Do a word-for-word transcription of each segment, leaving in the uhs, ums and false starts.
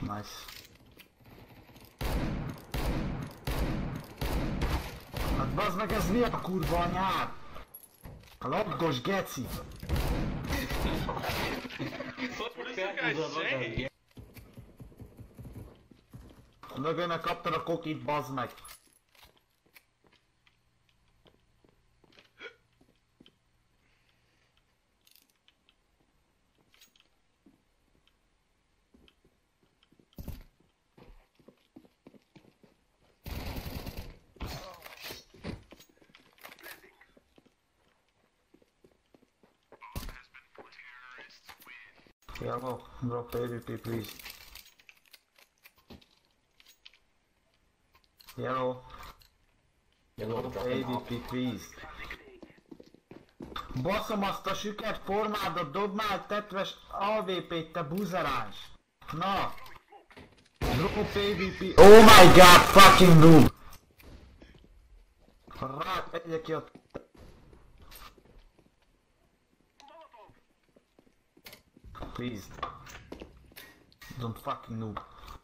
Nice. Hát bazd meg, ez mi a kurva anyád? A labgos geci! Mögöne kaptad a kokit, bazd meg! Yellow, drop A V P please. Yellow. Yellow, drop A V P please. Baszom azt a süket formádat, dobd már egy tetves A V P-t, te buzeráns! Na! Drop A V P. Oh my god, fucking noob! Rá, egyek ki a... Please. Don't fucking noob.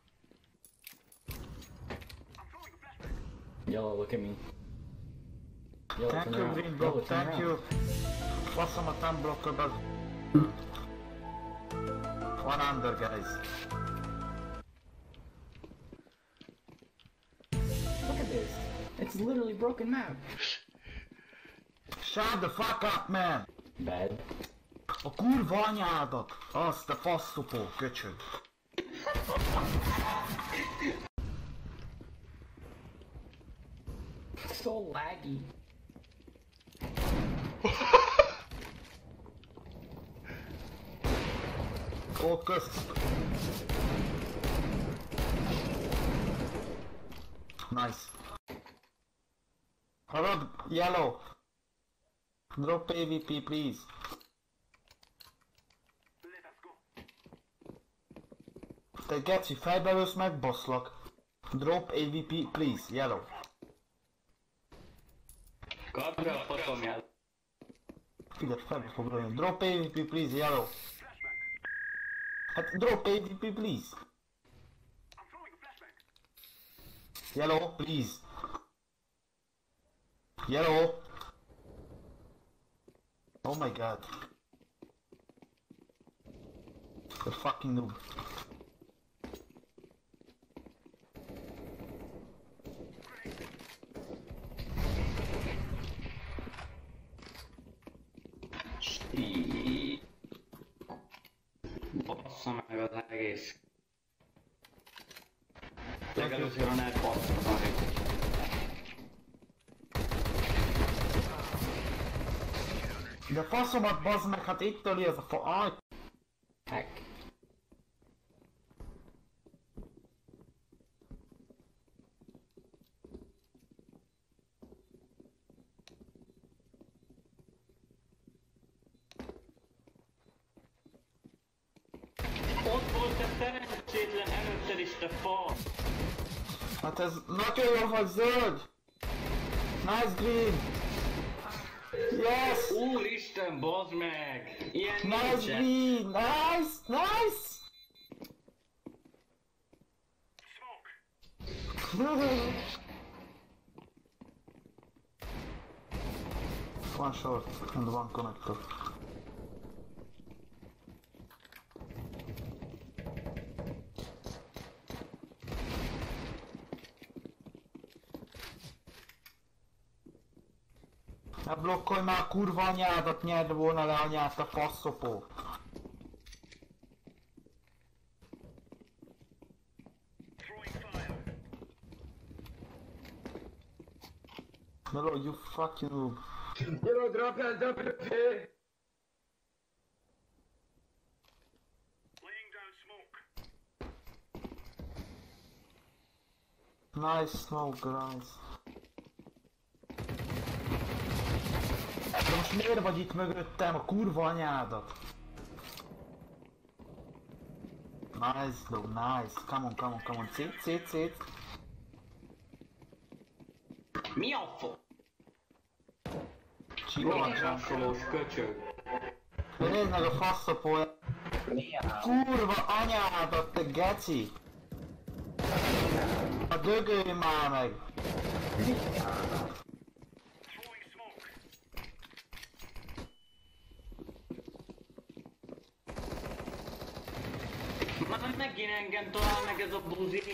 Yellow, look at me. Yellow, Thank you, green bro, thank you. Faszom a time blocker, bro. One under, guys. Look at this. It's literally broken map. Shut the fuck up, man. Bad. A kurva anyádat! Azt a faszopó, köcsög! So laggy. Ó, közt! Nice. Hallod? Yellow! Drop A V P, please. Te geci, fejbe lősz, megbaszlak. Drop A V P, please, yellow. Kapd be a faszomját. Figyelj, fejbe fog lőni. Drop A V P, please, yellow. Hát drop A V P, please. Yellow, please. Yellow. Oh my god. The fucking noob. Bassza meg az egész. Legelőször a net bassza meg. De faszomat bazd meg, hát itt töli ez a fa... Aj! Hack. Ott volt a szerencsétlen előtted is, te fasz! Hát ez nagyon jó, hogy zöld! Nice green! Yes! Úristen, bazd meg! Ilyen Nice nincsen! green! Nice! Nice! One short and one connector. Ne blokkolj már a kurva anyádat, nyerd volna le anyát a faszopó. Hello, you fucking noob. Hello, drop and drop it. Laying down smoke. Nice smoke, guys. De most miért vagy itt mögöttem, a kurva anyádat? Nice, though, nice. Come on, come on, come on. Szét, szét, szét. Mi a fo... Csillancsásolós köcsög. Nézd meg a faszopója. Kurva anyádat, te geci! A dögölj már meg! Már megint engem talál meg ez a buzi.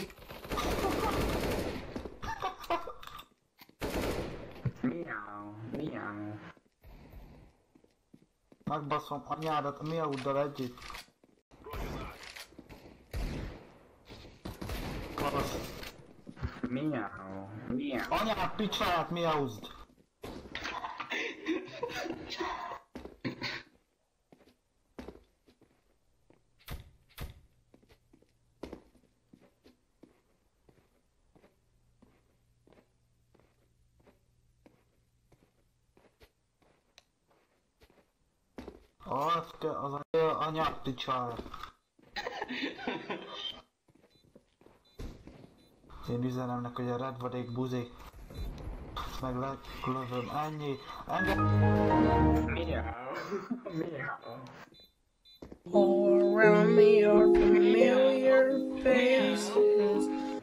Miau, miau. Megbaszom anyádat a miauddal együtt. Kasz. Miau, miau. Anyád picsáját miauzd! Az kell, az a anyád picsáját. Én üzenem neki, hogy a redvadék buzik. Ezt meg leklövöm, ennyi. Engem... Miau, miau. All around me are familiar faces.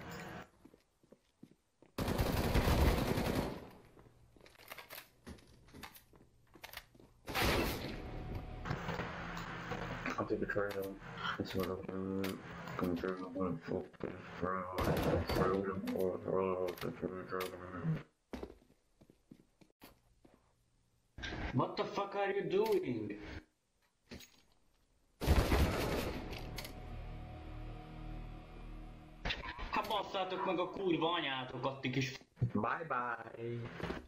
I'll take a trail. This one of them. Come through one fuck this road. Through the fourth road. Through the What the fuck are you doing? Hát basszátok meg a kurva anyátokat, ti kis... Bye bye.